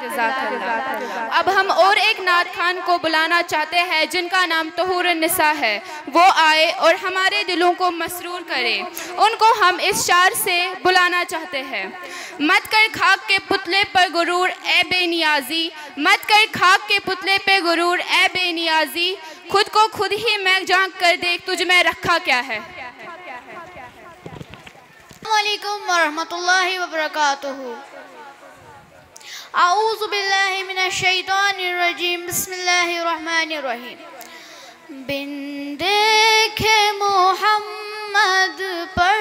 जज़ाकल्लाह। अब हम और एक नात खान को बुलाना चाहते हैं जिनका नाम तहूर निसा है। वो आए और हमारे दिलों को मसरूर करे। उनको हम इस शार से बुलाना चाहते हैं। मत कर खाक के पुतले पर गुरूर ए बेनियाजी, मत कर खाक के पुतले पे गुरूर ए बेनियाजी, खुद को खुद ही मैं झांक कर देख तुझ में रखा क्या है। अस्सलामुअलैकुम वरहमतुल्लाहि वबरकातुहू। आऊज़ु बिल्लाहि मिनश शैतानिर रजीम, बिस्मिल्लाहिर रहमानिर रहीम। बिन देखे मोहम्मद पर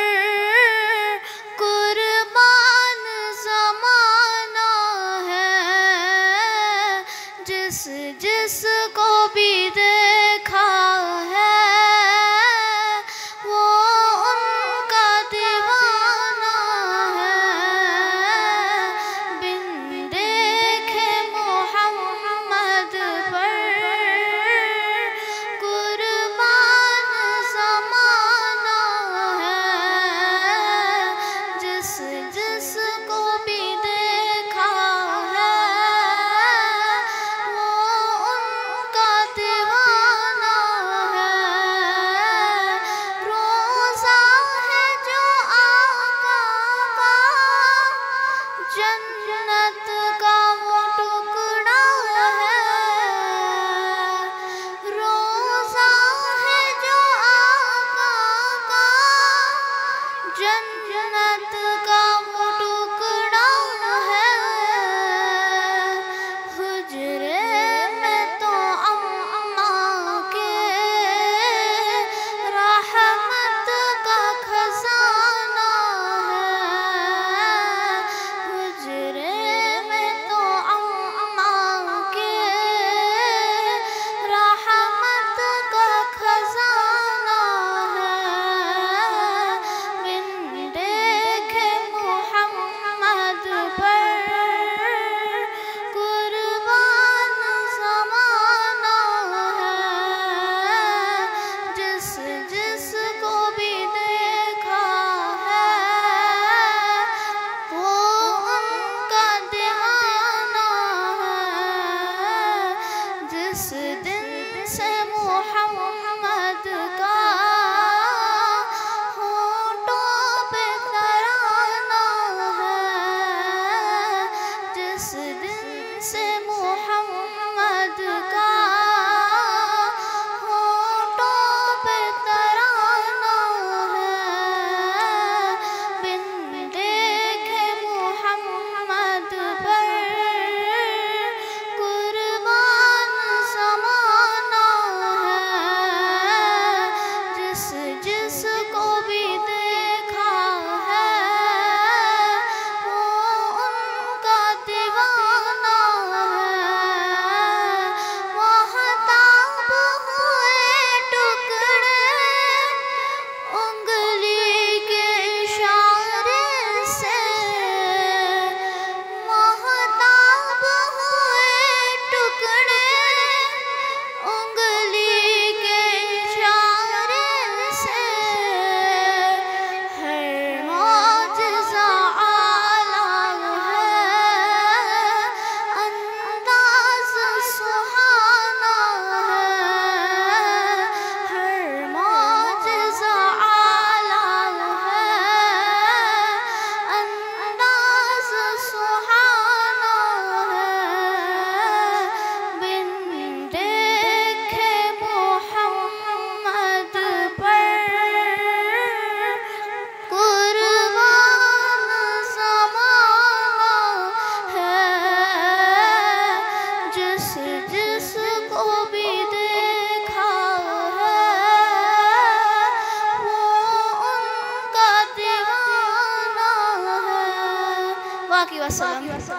कुर्बान ज़माना है, जिस जिस को भी देखा है वो उनका दीवाना है। बिन देखे मोहम्मद पर कुर्बान ज़माना है, जिस जिस को भी देखा है वो उनका दीवाना है। रोज़ा है जो आका का, जन्नत का वो टुकड़ा है। रोज़ा है जो आका का, जन्नत का वो टुकड़ा है। हुजरे में तो अम्मा के रहमत का खजाना है। हुजरे में तो अम्मा के रहमत का खजाना है। बिन देखे मोहम्मद पर कुर्बान ज़माना है, जिस जिस को भी देखा है वो उनका दीवाना है। जिस दिन से मोहम्मद का होठों पे तराना है, जिस दिन से मोहम्मद का होठों पे तराना है। बिन देखे मोहम्मद पर कुर्बान ज़माना है, जिस जिस को भी देखा है वो उनका दीवाना है। महताब हुए टुकड़े उंगली के इशारे से, महताब हुए टुकड़े उंगली के इशारे से। हर मौजज़ा आला है, अंदाज़ सुहाना है। हर मौजज़ा आला है, अंदाज़ सुहाना है। बिन देखे मोहम्मद पर कुर्बान ज़माना है, जिस जिस को भी देखा है वो उनका दीवाना है। वाक़ई वसल्लम।